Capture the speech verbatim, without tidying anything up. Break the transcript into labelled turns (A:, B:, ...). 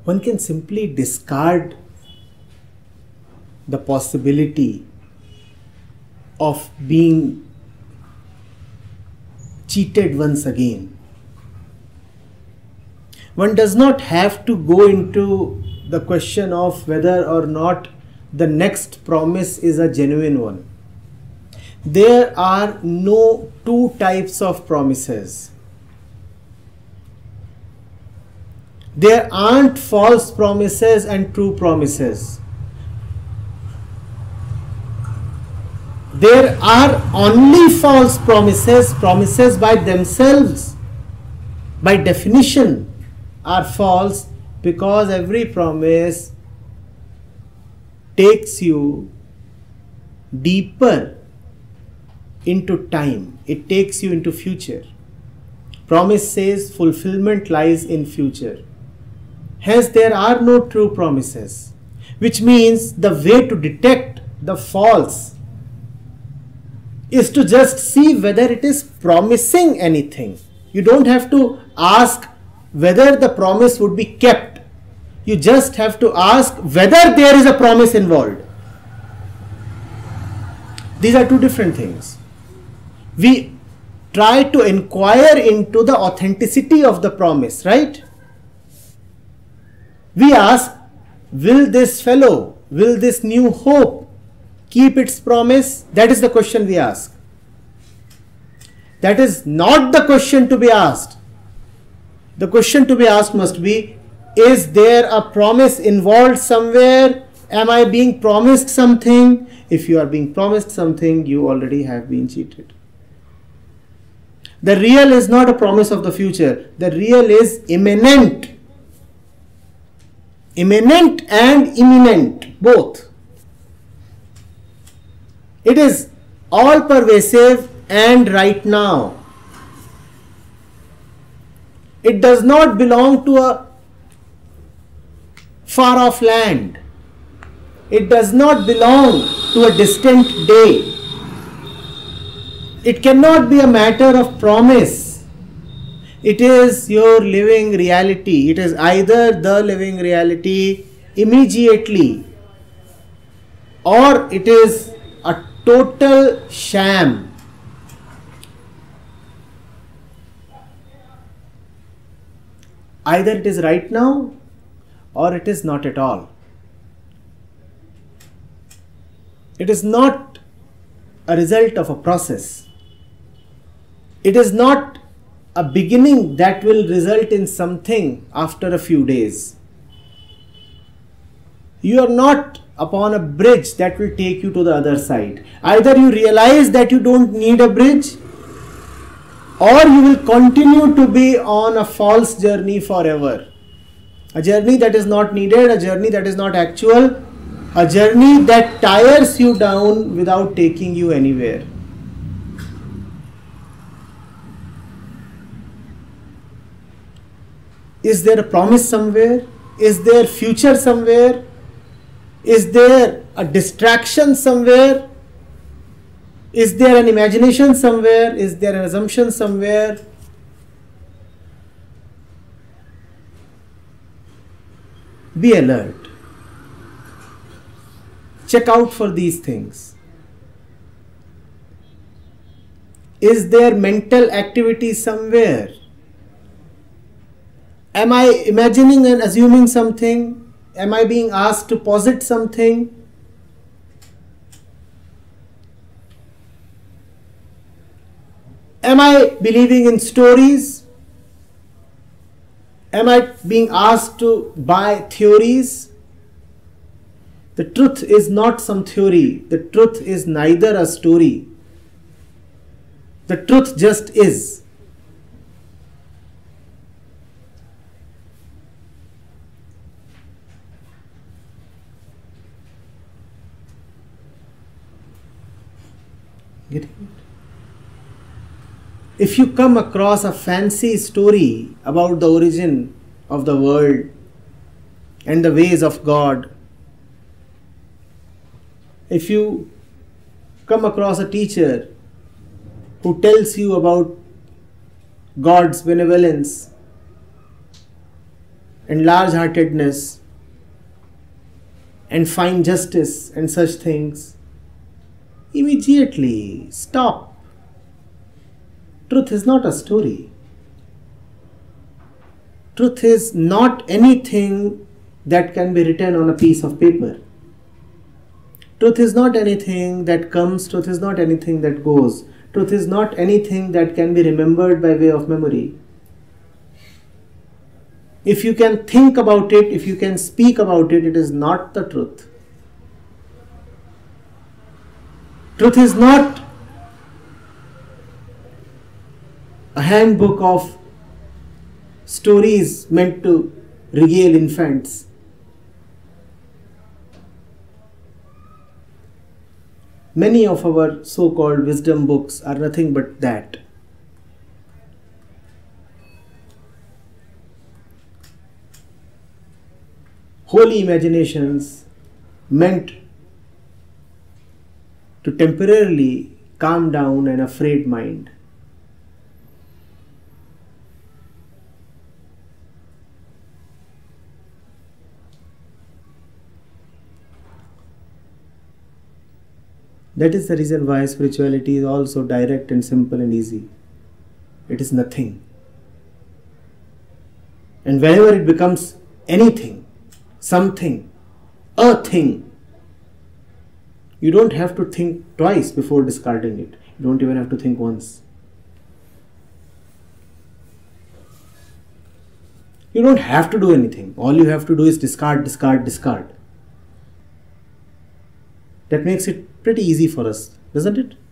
A: one can simply discard the possibility of being cheated once again. One does not have to go into the question of whether or not the next promise is a genuine one. There are no two types of promises. There aren't false promises and true promises. There are only false promises. Promises by themselves, by definition, are false, because every promise takes you deeper into time. It takes you into future. Promise says fulfillment lies in future. Hence, there are no true promises, which means the way to detect the false is to just see whether it is promising anything. You don't have to ask whether the promise would be kept. You just have to ask whether there is a promise involved. These are two different things. We try to inquire into the authenticity of the promise, right? We ask, will this fellow, will this new hope keep its promise? That is the question we ask. That is not the question to be asked. The question to be asked must be, is there a promise involved somewhere? Am I being promised something? If you are being promised something, you already have been cheated. The real is not a promise of the future. The real is imminent. Imminent and imminent, both. It is all pervasive and right now. It does not belong to a far off land. It does not belong to a distant day. It cannot be a matter of promise. It is your living reality. It is either the living reality immediately, or it is a total sham. Either it is right now or it is not at all. It is not a result of a process. It is not a beginning that will result in something after a few days. You are not upon a bridge that will take you to the other side. Either you realize that you don't need a bridge, or you will continue to be on a false journey forever. A journey that is not needed, a journey that is not actual, a journey that tires you down without taking you anywhere. Is there a promise somewhere? Is there future somewhere? Is there a distraction somewhere? Is there an imagination somewhere? Is there an assumption somewhere? Be alert. Check out for these things. Is there mental activity somewhere? Am I imagining and assuming something? Am I being asked to posit something? Am I believing in stories? Am I being asked to buy theories? The truth is not some theory. The truth is neither a story. The truth just is. Getting it? If you come across a fancy story about the origin of the world and the ways of God, if you come across a teacher who tells you about God's benevolence, and large-heartedness and find justice and such things, immediately stop. Truth is not a story. Truth is not anything that can be written on a piece of paper. Truth is not anything that comes, truth is not anything that goes. Truth is not anything that can be remembered by way of memory. If you can think about it, if you can speak about it, it is not the truth. Truth is not a handbook of stories meant to regale infants. Many of our so-called wisdom books are nothing but that. Holy imaginations meant to temporarily calm down an afraid mind. That is the reason why spirituality is also direct and simple and easy. It is nothing. And whenever it becomes anything, something, a thing, you don't have to think twice before discarding it. You don't even have to think once. You don't have to do anything. All you have to do is discard, discard, discard. That makes it pretty easy for us, doesn't it?